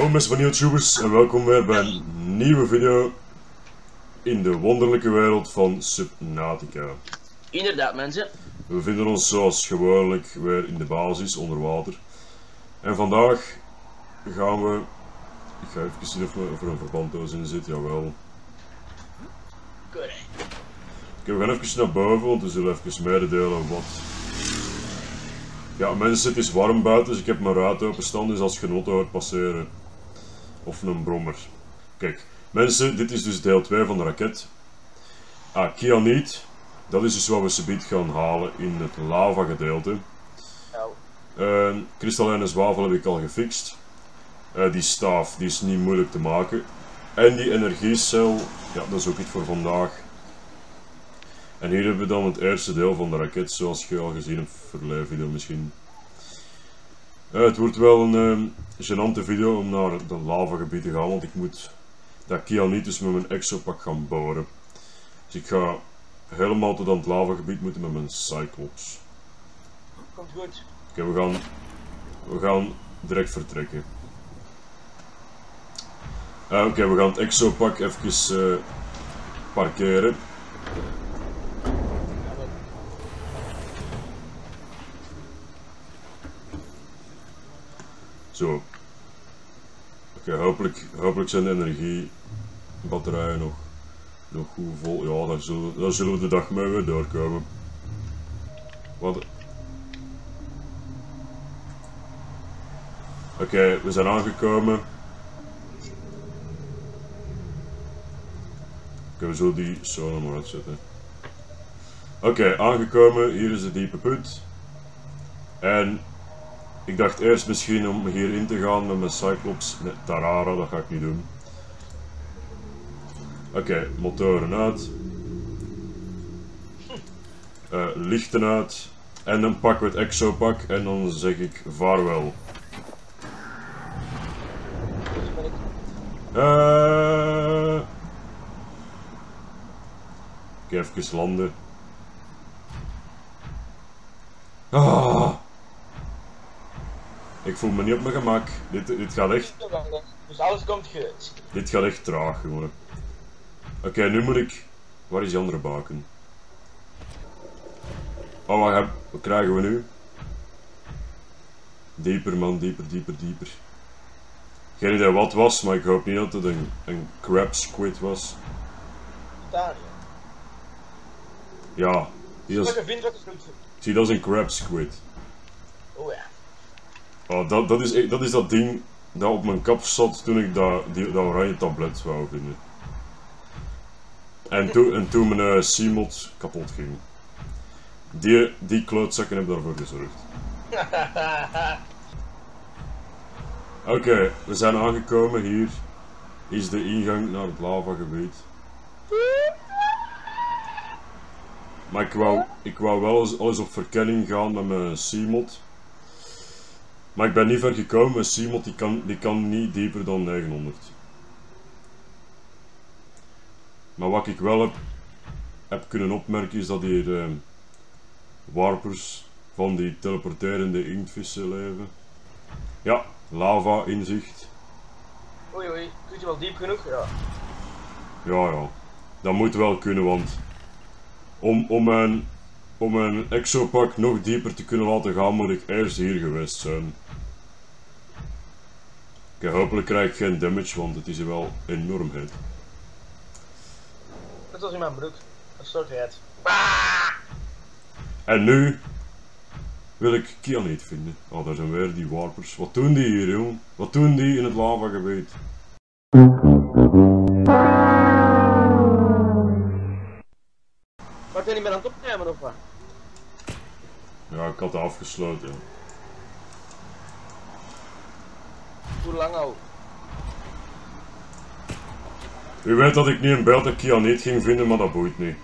mensen van YouTubers en welkom weer bij een nieuwe video in de wonderlijke wereld van Subnautica. Inderdaad mensen. We bevinden ons zoals gewoonlijk weer in de basis onder water. En vandaag gaan we... Ik ga even zien of er een verbanddoos in zit, jawel. Correct. Oké, we gaan even naar boven, want we zullen even mededelen wat... Ja mensen, het is warm buiten, dus ik heb mijn ruit openstaan, dus als je een auto hoort passeren. Of een brommer. Kijk, mensen, dit is dus deel 2 van de raket. Kyanit, dat is dus wat we subiet gaan halen in het lava gedeelte. Kristallijne zwavel heb ik al gefixt. Die staaf, die is niet moeilijk te maken. En die energiecel, ja, dat is ook iets voor vandaag. En hier hebben we dan het eerste deel van de raket, zoals je al gezien hebt voor de video misschien. Het wordt wel een gênante video om naar het lavagebied te gaan, want ik moet dat kyanit dus met mijn exopak gaan boren. Dus ik ga helemaal tot aan het lavagebied moeten met mijn Cyclops. Komt goed. Oké, we gaan direct vertrekken. Oké, we gaan het exopak even parkeren. Zo. Oké, hopelijk zijn de energiebatterijen nog goed vol. Ja, daar zullen we de dag mee weer doorkomen. Wat? Oké, we zijn aangekomen. Oké, we zullen die sonar maar uitzetten. Oké, aangekomen. Hier is de diepe put. En... ik dacht eerst misschien om hierin te gaan met mijn Cyclops met Tarara, dat ga ik niet doen. Oké, motoren uit. Lichten uit. En dan pakken we het exopak en dan zeg ik vaarwel. Oké, even landen. Ik voel me niet op mijn gemak. Dit gaat echt... Dus alles komt goed. Dit gaat echt traag, jongen. Oké, nu moet ik... Waar is die andere baken? Oh, wat krijgen we nu? Dieper, man. Dieper. Geen idee wat het was, maar ik hoop niet dat het een crab squid was. Daar, ja. Ja, ik zie dat is een crab squid. Oh ja. Oh, dat is dat ding dat op mijn kap zat toen ik dat oranje tablet wou vinden. En toen mijn C-mod kapot ging. Die klootzakken hebben daarvoor gezorgd. Oké, we zijn aangekomen. Hier is de ingang naar het lavagebied. Maar ik wou wel eens op verkenning gaan met mijn C-mod. Maar ik ben niet ver gekomen, mijn C-mod die kan niet dieper dan 900. Maar wat ik wel heb kunnen opmerken is dat hier warpers van die teleporterende inktvissen leven. Ja, lava inzicht. Oei, kun je wel diep genoeg? Ja. Ja, dat moet wel kunnen, want om mijn exopak nog dieper te kunnen laten gaan moet ik eerst hier geweest zijn. Oké, hopelijk krijg ik geen damage, want het is hier wel enorm heet. Dat was in mijn broek. Dat stort het. En nu wil ik kyanit vinden. Oh, daar zijn weer die warpers. Wat doen die hier, jongen? Wat doen die in het lavagebied? Maar ben je niet meer aan het opnemen of wat? Ja, ik had het afgesloten. Ja. Hoe lang al? U weet dat ik niet in beeld kyanit ging vinden, maar dat boeit niet.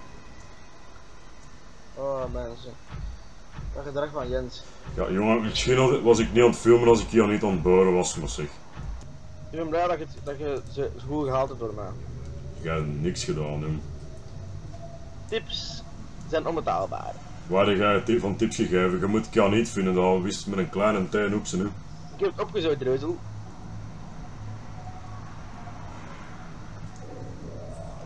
Oh mensen. Dat gedrag van Jens. Ja jongen, misschien was ik niet aan het filmen als ik kyanit aan het boren was, maar zeg. Ik ben blij dat je ze goed gehaald hebt door mij. Ik heb niks gedaan, hè. Tips zijn onbetaalbaar. Waar heb jij van tips gegeven? Je moet kyanit vinden, dat wist met een kleine teenhoekse nu. Ik heb het opgezocht, Reuzel.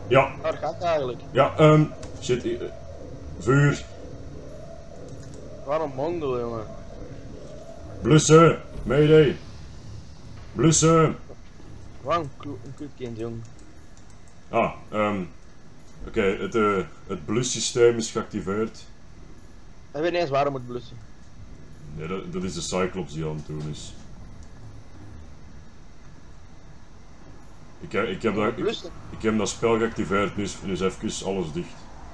Ja. Waar gaat het eigenlijk? Ja, shit. Vuur. Waarom mongol, jongen? Blussen. Mayday. Blussen. Waarom een kutkind, jongen? Ah, oké, het blussysteem is geactiveerd. Ik weet niet eens waarom ik blussen. Nee, dat is de Cyclops die aan het doen is. Ik heb dat spel geactiveerd, nu is even alles dicht.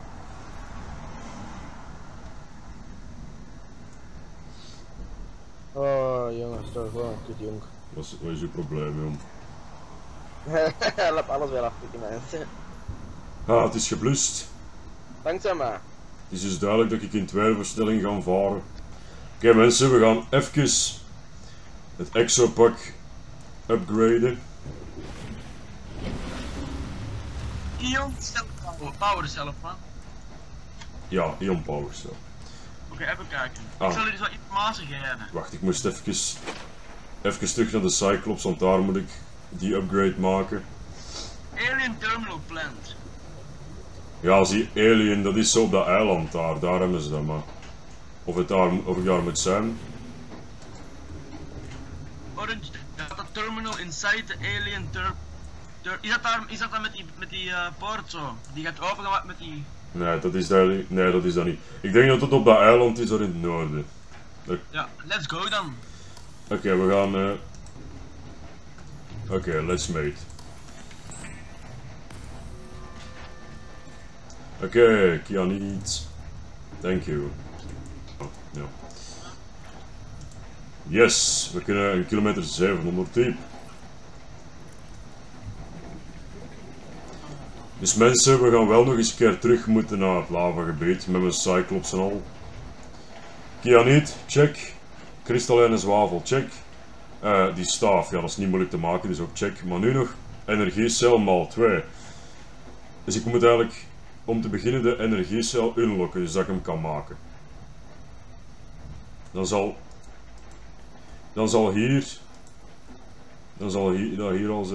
Oh, jongen, toch gewoon een kut, jongen. Wat is uw probleem, jong? Help alles weer af, mensen. Ah, het is geblust. Dankzij mij. Het is dus duidelijk dat ik in tweede versnelling ga varen. Oké, mensen, we gaan even het exopak upgraden. Ion Power Cell, man. Ja, Ion Power Cell. Oké, even kijken. Ah. Ik zal jullie zo informatie geven. Wacht, ik moest even terug naar de Cyclops, want daar moet ik die upgrade maken. Alien Terminal Plant. Ja, zie, Alien, dat is zo op dat eiland daar hebben ze dat maar. Of ik daar moet zijn. Orange, dat terminal inside the Alien is dat dan met die poort zo? Die gaat opengemaakt met die... Nee, dat is dat niet. Ik denk dat het op dat eiland is daar in het noorden. Ja, let's go dan. Oké, we gaan... Oké, let's mate. Oké, Kianit. Thank you. Oh, ja. Yes, we kunnen een kilometer 700 diep. Dus mensen, we gaan wel nog eens een keer terug moeten naar het lavagebied met mijn Cyclops en al. Kianit, check. Kristallijne zwavel, check. Die staaf, ja dat is niet moeilijk te maken, dus ook check. Maar nu nog energiecel maal 2. Dus ik moet eigenlijk, om te beginnen, de energiecel unlocken, dus dat ik hem kan maken. Dan zal hier als...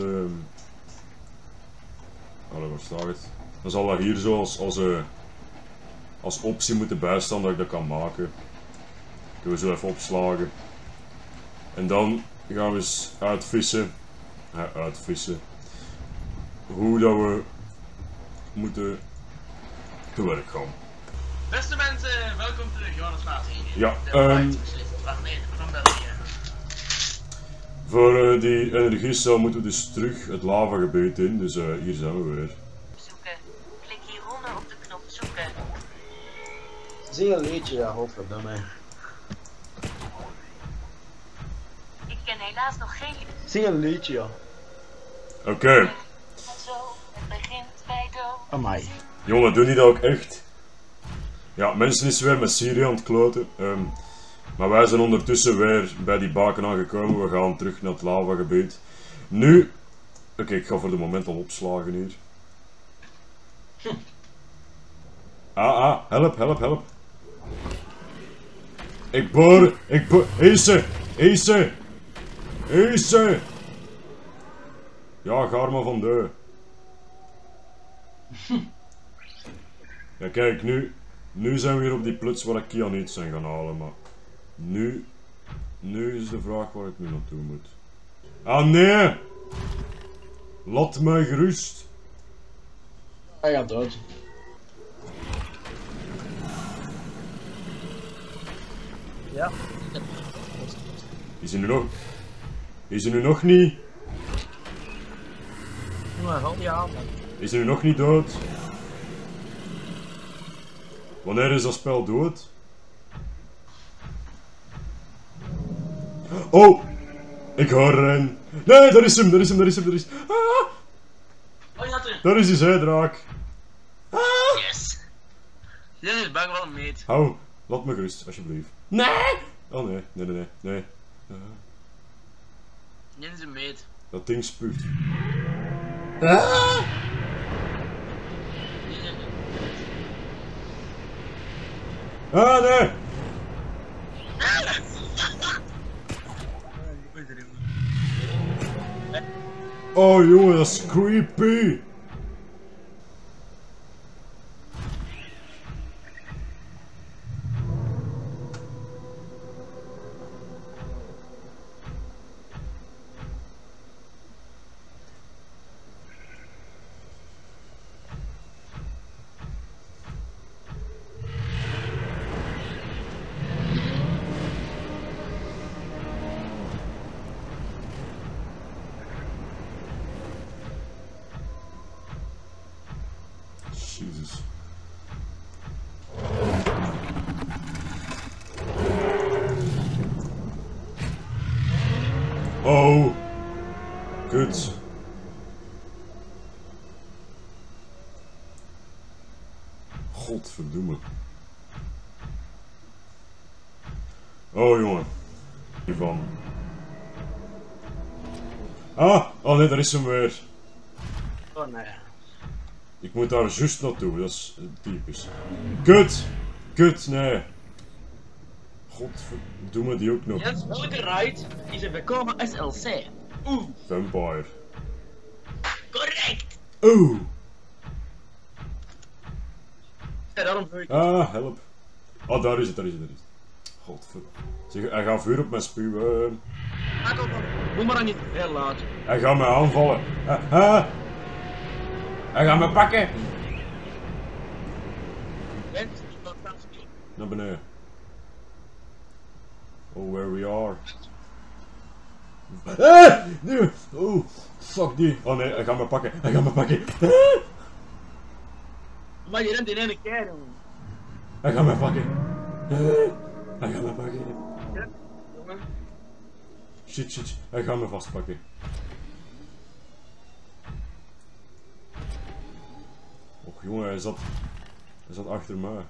waar staat het? Dan zal dat hier zo als optie moeten bijstaan dat ik dat kan maken. Kunnen we zo even opslagen. En dan gaan we eens uitvissen. Hoe dat we moeten te werk gaan. Beste mensen, welkom terug. Johannes Maat hier. Ja, van België. voor die energiecel moeten we dus terug het lavagebied in, dus hier zijn we weer. Zoeken. Klik hieronder op de knop zoeken. Zing een liedje, ja, godverdomme. Ik ken helaas nog geen Zing een liedje, ja. Oké. zo. Het begint bij dood. Amai. Jongen, doen die dat ook echt? Ja, mensen is weer met Syrië aan het kloten. Maar wij zijn ondertussen weer bij die baken aangekomen. We gaan terug naar het lavagebied. Nu... Oké, ik ga voor de moment al opslagen hier. Help. Ik boor... Eese! Ja, ga er maar van de. Ja, kijk, nu zijn we weer op die pluts waar ik Kianiet zijn gaan halen, maar nu is de vraag waar ik nu naartoe moet. Ah nee! Laat mij gerust. Hij gaat dood. Ja. Is hij nu nog niet? Maar val die aan. Is hij nu nog niet dood? Wanneer is dat spel dood? Oh! Ik hoor er een. Nee, daar is hem. Ah! Oh, je had er. Daar is die zeedraak. Ah! Yes. Dit is bang wel een meet. Hou, laat me gerust, alsjeblieft. Nee! Oh nee. Dit is een meet. Dat ding spuugt. Ah nee! Oh jongen, dat is creepy! Oh jongen. Hiervan. Ah! Oh nee, daar is hem weer. Oh nee. Ik moet daar juist naartoe, dat is typisch. Kut! Kut, nee. Godverdomme die ook nog. Jens, welke ride is er bekomen SLC? Oeh. Vampire. Correct! Oeh! Ja, daarom vul ik het. Ah, help. Oh, daar is het, daar is het, daar is het. Godverdomme. Zeg, hij gaat vuur op mijn spuwen. Ah, kom maar. Doe maar dan niet heel laat. Hij gaat me aanvallen. Ah. Hij gaat me pakken. Jens, ik wil het niet. Naar beneden. Oh, where we are. Ah! Nee! Oh, fuck die. Oh nee, hij gaat me pakken. Hij gaat me pakken. Ah! Maar je rent in één keer, jongen. Hij gaat me pakken. Ah! Hij gaat me pakken. Ja, jongen. Shit, shit. Hij gaat me vastpakken. Och jongen, hij zat achter mij.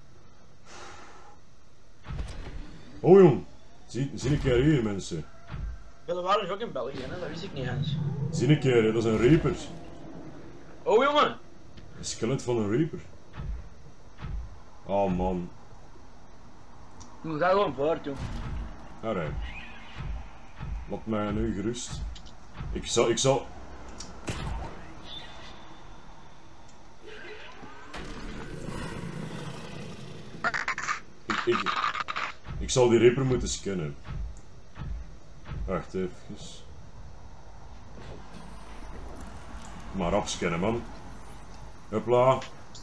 Oh jong, zie een keer hier mensen. Bellewaarde is ook in België, hè? Dat wist ik niet eens. Zie een keer, dat is een reaper. Oh jongen! Een skelet van een reaper. Oh man. We gaan gewoon voort, joh. Alright. Laat mij nu gerust. Ik zal... Ik zal die reaper moeten scannen. Wacht even. Maar rap scannen man. Hopla.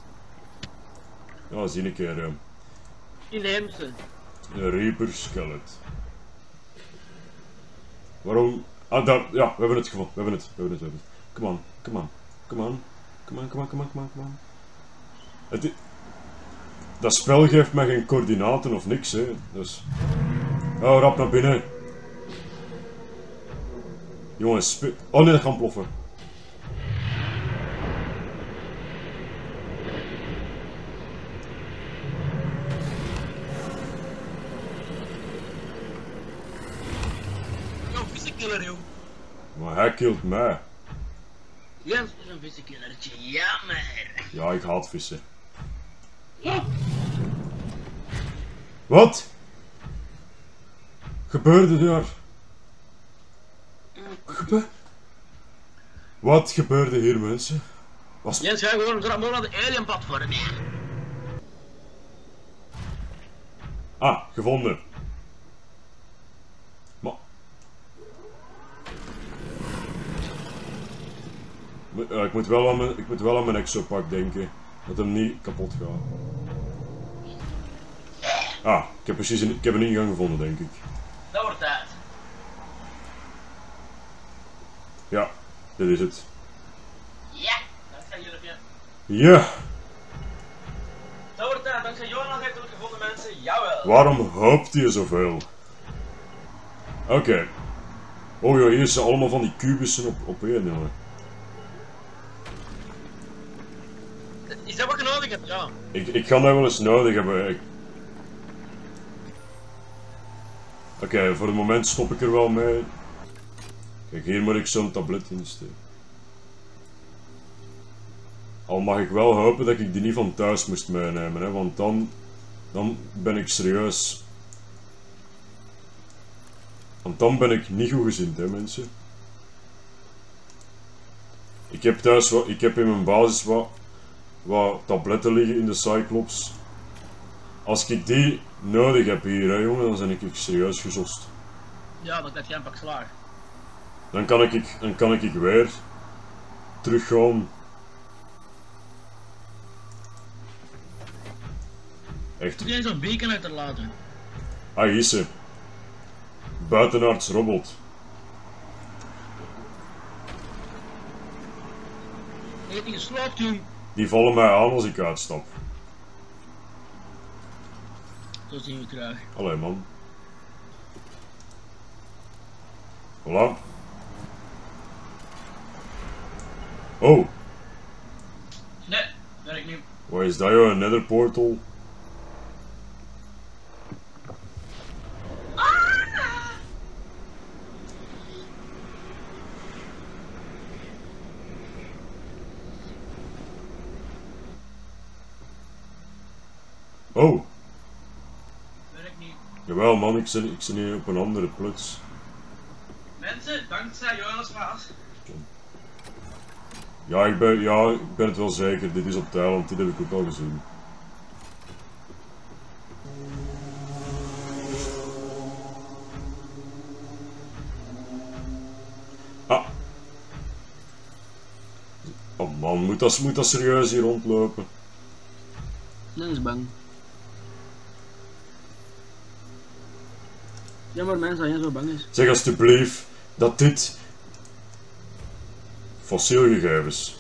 Ja, zie een keer. Inheemse. Een reaper skelet. Waarom? Ah, daar. Ja, we hebben het gevonden. We hebben het. Come on. Dat spel geeft mij geen coördinaten of niks, hè. Dus... Oh, rap naar binnen. Jongens, oh nee, dat kan ploffen. Yo, vissenkiller, joh. Maar hij killt mij. Jens is een vissenkillertje, jammer. Ja, ik haat vissen. Wat? Gebeurde daar? Wat gebeurde hier, mensen? Jens, ga gewoon zo naar de alien platform. Ah, gevonden. Maar... ik moet wel aan mijn exopak denken. Dat hem niet kapot gaat. Ah, ik heb een ingang gevonden, denk ik. Dat wordt tijd. Ja, dit is het. Ja, dankzij jullie. Ja! Dat wordt tijd, dankzij Jonas heeft het gevonden, mensen. Jawel. Waarom hoopt hij zoveel? Oké. Oh joh, hier zijn allemaal van die kubussen op één, jongen. Is dat wat je nodig hebt? Ja. Ik ga dat wel eens nodig hebben. Oké, voor het moment stop ik er wel mee. Kijk, hier moet ik zo'n tablet insteken. Al mag ik wel hopen dat ik die niet van thuis moest meenemen, hè, want dan ben ik serieus. Want dan ben ik niet goed gezind, hè mensen. Ik heb thuis ik heb in mijn basis wat tabletten liggen in de Cyclops. Als ik die nodig heb hier, hè, jongen, dan ben ik serieus gezost. Ja, dat heb jij een pak slaag. Dan kan ik weer teruggaan. Echt. Moet jij zo'n beacon achterlaten? Ah, hier is ze. Buitenaards robot. Je hebt niet gesloopt, jong. Die vallen mij aan als ik uitstap. Zo zien we terug. Allee man. Voilà. Oh, Nee, werkt niet. wat is dat joh? Een nether portal? Oh, Werkt niet. jawel man, ik zit nu op een andere plots. Mensen, dankzij Jonas Maas. Ja, ik ben het wel zeker. Dit is op Thailand, dit heb ik ook al gezien. Ah. Oh man, moet dat serieus hier rondlopen? Dat is bang. Jammer mensen dat jij zo bang is. Zeg alsjeblieft dat dit fossielgegevens.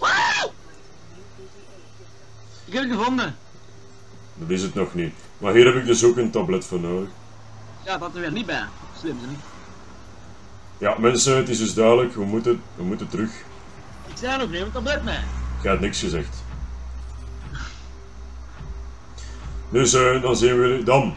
Ik heb het gevonden. Dat is het nog niet. Maar hier heb ik dus ook een tablet voor nodig. Ja, dat er weer niet bij. Slim hè. Ja mensen, het is dus duidelijk, we moeten terug. Ik zei nog niet, want dat blijft mij. Jij hebt niks gezegd. Dus dan zien we jullie dan.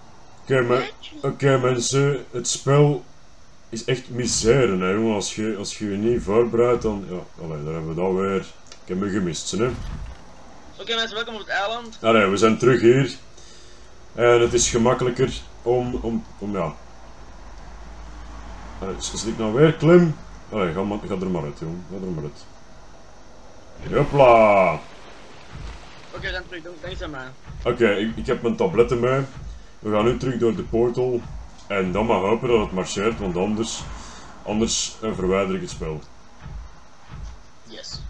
Oké, mensen, het spel is echt misère, hè, jongen. Als je je niet voorbereidt, dan... Ja, allee, daar hebben we dat weer. Ik heb me gemist, hè. Oké mensen, welkom op het eiland. Allee, we zijn terug hier. En het is gemakkelijker om ja... Allee, zit ik nou weer klim? Allee, ga er maar uit, jongen. Ga er maar uit. Hopla! Oké, we zijn terug, dankzij mij. Oké, ik heb mijn tabletten mee. We gaan nu terug door de portal. En dan maar hopen dat het marcheert, want anders verwijder ik het spel. Yes.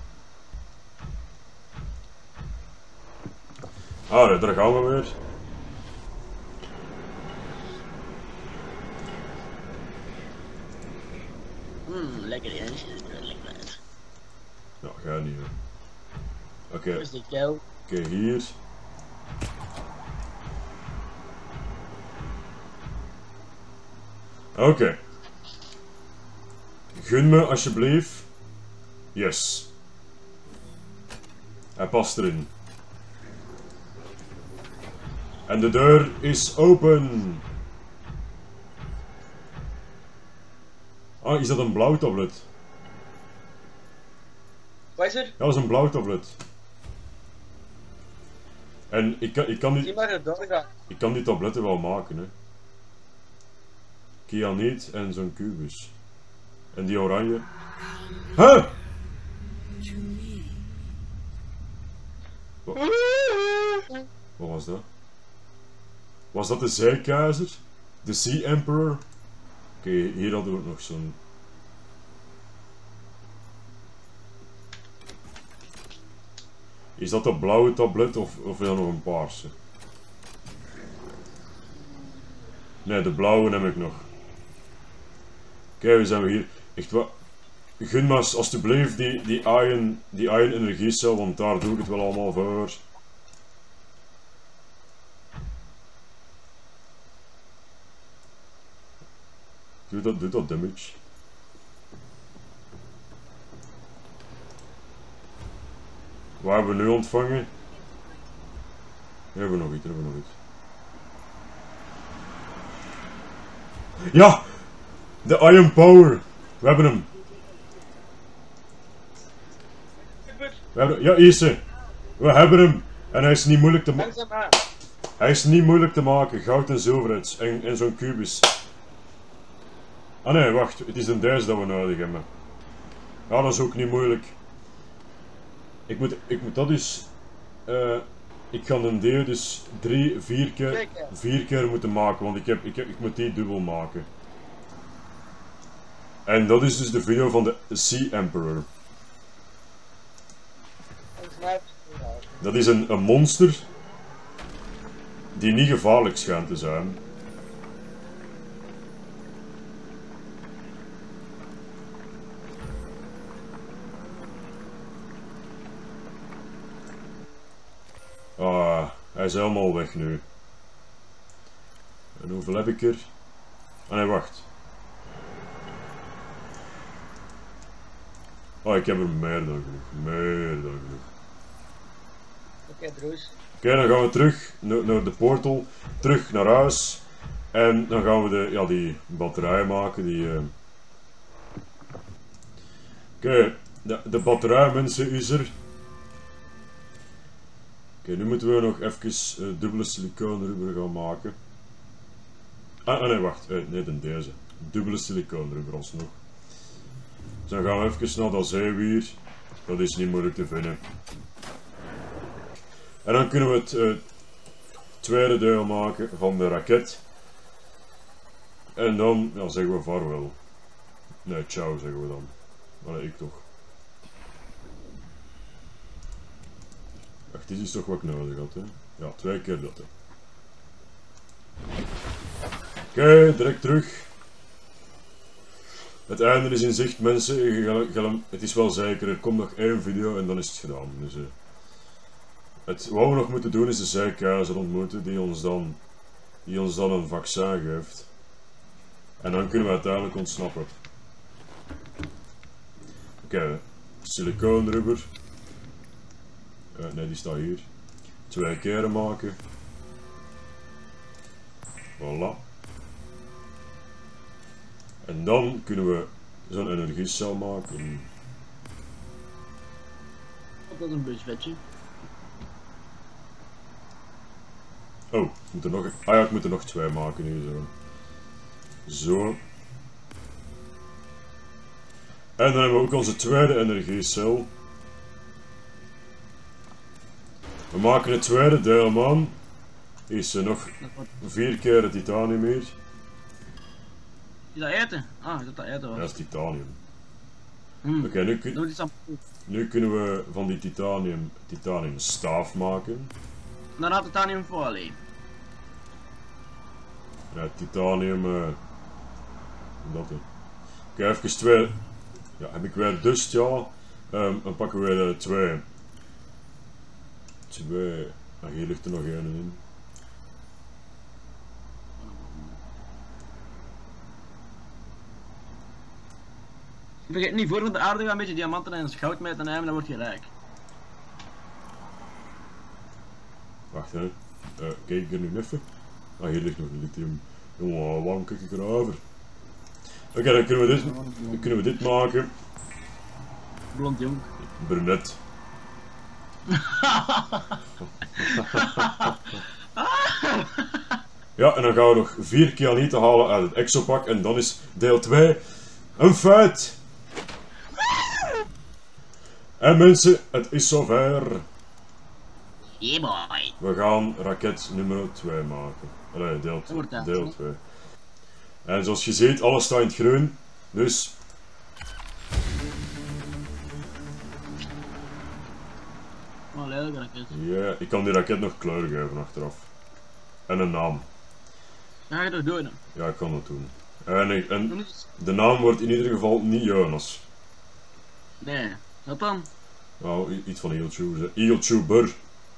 Allee, daar gaan we weer. Lekker hè. Lekker uit. Ja, ga niet hè. Oké, Dat is de kou. hier. Oké. Gun me alsjeblieft. Yes. Hij past erin. En de deur is open. Ah, is dat een blauw tablet? Wat is er? Ja, dat is een blauw tablet. En ik kan die tabletten wel maken, hè. Kyaniet en zo'n kubus. En die oranje. Huh? Wat was dat? Was dat de Zeekeizer? De Sea Emperor? Oké, hier hadden we ook nog zo'n... Is dat een blauwe tablet of is dat nog een paarse? Nee, de blauwe heb ik nog. Kijk, we zijn hier. Echt wat. Gun me alsjeblieft die iron energiecel, want daar doe ik het wel allemaal voor. Doet dat damage? Wat hebben we nu ontvangen? Hebben we nog iets, Ja! De Iron Power! We hebben hem! Ja, hier is ze! We hebben hem! En hij is niet moeilijk te maken. Hij is niet moeilijk te maken. Goud en zilver en zo'n kubus. Ah nee, wacht. Het is een deze dat we nodig hebben. Ja, dat is ook niet moeilijk. Ik moet dat dus... ik ga een deel dus 4 keer moeten maken, want ik moet die dubbel maken. En dat is dus de video van de Sea Emperor. Dat is een monster die niet gevaarlijk schijnt te zijn. Ah, hij is helemaal weg nu. En hoeveel heb ik er? Ah nee, wacht. Oh, ik heb er meer dan genoeg. Oké, Bruce. Oké, dan gaan we terug naar de portal, terug naar huis. En dan gaan we die batterij maken. Oké, de batterij, mensen, is er. Oké, nu moeten we nog even dubbele silicoonrubber gaan maken. Nee, wacht. Nee, dan deze. Dubbele silicoonrubber alsnog. Dus dan gaan we even naar dat zeewier. Dat is niet moeilijk te vinden. En dan kunnen we het tweede deel maken van de raket. En dan ja, zeggen we vaarwel. Nee, ciao zeggen we dan. Maar ik toch. Wacht, dit is toch wat ik nodig had, hè? Ja, 2 keer dat, hè. Oké, direct terug. Het einde is in zicht, mensen. Het is wel zeker, er komt nog 1 video en dan is het gedaan. Dus, wat we nog moeten doen is de zeekeizer ontmoeten die ons dan een vaccin geeft. En dan kunnen we uiteindelijk ontsnappen. Oké, silicoonrubber. Nee, die staat hier. 2 keren maken. Voilà. En dan kunnen we zo'n energiecel maken. Dat is een busvetje. Oh, ik moet er nog een... Ah ja, ik moet er nog 2 maken hier zo. Zo. En dan hebben we ook onze tweede energiecel. We maken het tweede deel, man. Is er nog 4 keer het titanium hier. Is dat eten? Ah, dat eten was. Dat is titanium. Hmm. Oké, nu kunnen we van die titanium staaf maken. Dan had titanium folie. Ja, titanium... dat hè. Oké, even 2... Ja, heb ik weer dust, ja. Dan pakken we weer 2. 2... Ah, hier ligt er nog 1 in. Vergeet niet, voor de aarde gaan een beetje diamanten en goud mee te nemen, dan word je rijk. Wacht hè. Kijk ik er nu even. Ah, hier ligt nog lithium. Jongen, waarom kijk ik erover? Oké, dan kunnen we dit maken. Blond jong. Brunet. Ja, en dan gaan we nog 4 kianieten halen uit het exopak en dan is deel 2 een feit! En mensen, het is zover! Yeah boy. We gaan raket nummer 2 maken. Allee, deel 2. En zoals je ziet, alles staat in het groen. Dus... Oh, lelijke raket. Ja, ik kan die raket nog kleur geven achteraf. En een naam. Ga je toch doen? Ja, ik kan dat doen. En de naam wordt in ieder geval niet Jonas. Nee, wat dan? Nou, iets van YouTuber. YouTuber.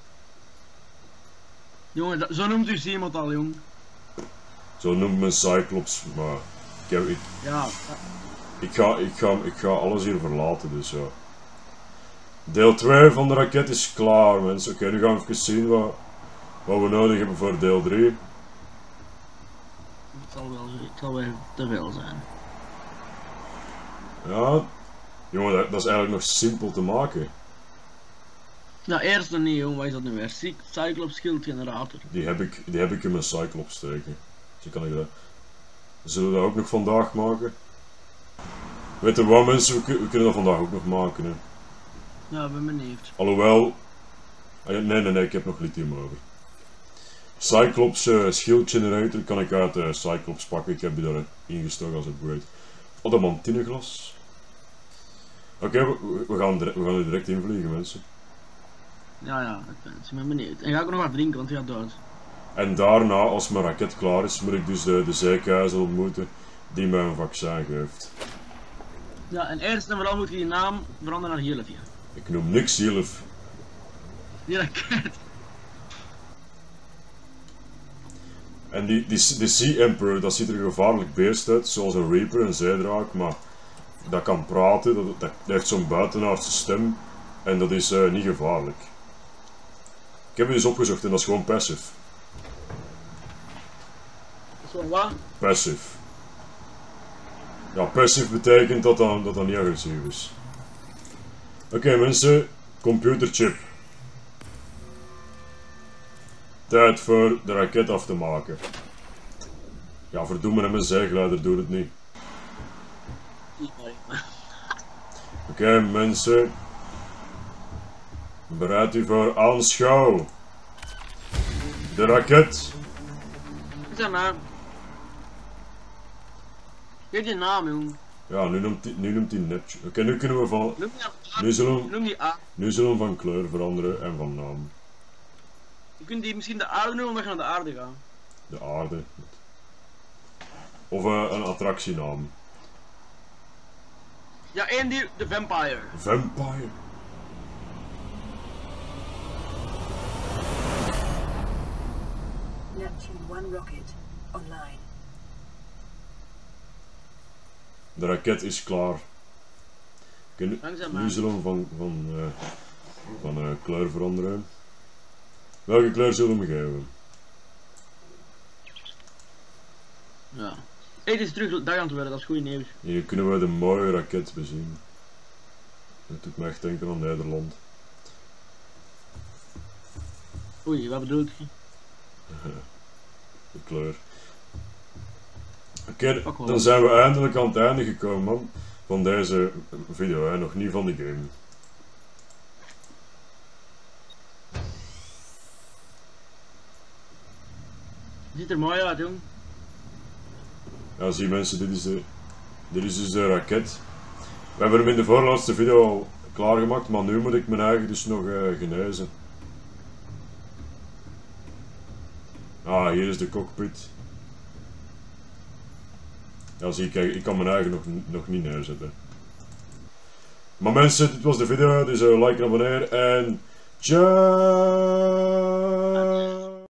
Jongen, zo noemt u iemand al, jong. Zo noemt men Cyclops, maar Ja. ik ga alles hier verlaten, dus ja. Deel 2 van de raket is klaar, mensen. Oké, nu gaan we even zien wat we nodig hebben voor deel 3. Het zal wel te veel zijn. Ja, jongen, dat is eigenlijk nog simpel te maken. Nou, eerst nog niet, jong. Wat is dat nu weer? Cyclops Shield Generator. Die heb ik in mijn Cyclops steken. Dus kan ik dat. Zullen we dat ook nog vandaag maken? Weet je wat, mensen, we kunnen dat vandaag ook nog maken, hè. Ja, ben benieuwd. Alhoewel... Nee, ik heb nog lithium over. Cyclops Shield Generator kan ik uit Cyclops pakken. Ik heb die daar ingestoken als upgrade. Adamantineglas. Oké, we gaan er direct invliegen, mensen. Ja, ik ben benieuwd. En ga ik ook nog wat drinken, want hij gaat dood. En daarna, als mijn raket klaar is, moet ik dus de zeekeizer ontmoeten die mij een vaccin geeft. Ja, en eerst en vooral moet je die naam veranderen naar Gilfje. Ik noem niks Gilf. Die raket. En die Sea Emperor, dat ziet er een gevaarlijk beest uit, zoals een Reaper, een zeedraak, maar dat kan praten, dat heeft zo'n buitenaardse stem en dat is niet gevaarlijk. Ik heb het dus opgezocht en dat is gewoon passive. Zo wat? Passive. Ja, passive betekent dat dat niet agressief is. Oké, mensen, computerchip. Tijd voor de raket af te maken. Ja, verdoemen en mijn zijgeleider doet het niet. Oké, mensen. Bereid u voor aanschouw. De raket. Zeg maar. Geef je naam, jong. Ja, nu noemt hij Neptune. Oké, nu kunnen we van... Noem die A. Nu Noem die A. zullen we van kleur veranderen en van naam. Je kunt die misschien de aarde noemen omdat je naar de aarde gaat. De aarde. Of een attractienaam. Ja, één die, de Vampire. Vampire. Neptune 1 rocket online. De raket is klaar. Oké, Langzaam maar. nu zullen we van kleur veranderen. Welke kleur zullen we geven? Ja. Hey, het is terug dag aan het worden, dat is goed nieuws. Hier kunnen we de mooie raket bezien. Dat doet me echt denken aan Nederland. Oei, wat bedoel je? De kleur. Oké, dan zijn we eindelijk aan het einde gekomen, man. Van deze video, hè. Nog niet van de game. Ziet er mooi uit, jong. Ja, zie mensen, dit is dus de raket. We hebben hem in de voorlaatste video al klaargemaakt, maar nu moet ik mijn eigen dus nog genezen. Ah, hier is de cockpit. Ja, zie, kijk, ik kan mijn eigen nog niet neerzetten. Maar mensen, dit was de video, dus like en abonneer en ciao!